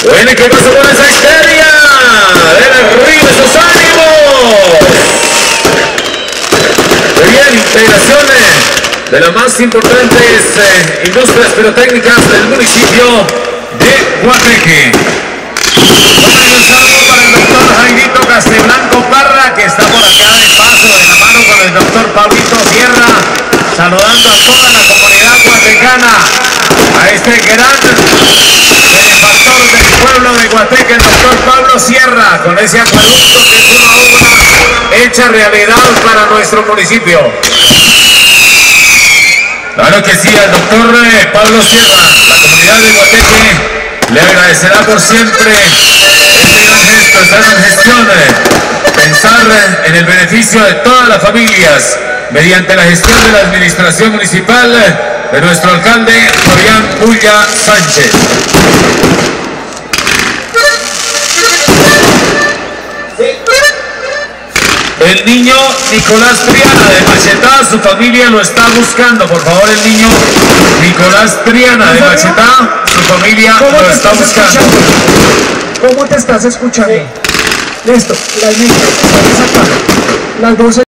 Bueno, ¿qué pasó con esa histeria? ¡Ven arriba esos ánimos! Muy bien, integraciones de las más importantes industrias pirotécnicas del municipio de Guateque. Un saludo para el doctor Jairito Casteblanco Parra, que está por acá de paso, de la mano con el doctor Pablito Sierra, saludando a toda la comunidad guatecana, a este gran benefactor del pueblo de Guateque, el doctor Pablo Sierra, con ese acueducto que es una obra hecha realidad para nuestro municipio. Claro que sí, al doctor Pablo Sierra, la comunidad de Guateque le agradecerá por siempre este gran gesto, esta gran gestión, pensar en el beneficio de todas las familias mediante la gestión de la administración municipal de nuestro alcalde Florian Pulla Sánchez. El niño Nicolás Triana de Machetá, su familia lo está buscando. Por favor, el niño Nicolás Triana de Machetá, su familia lo está buscando. ¿Cómo te estás escuchando? Listo, las niñas, las voces.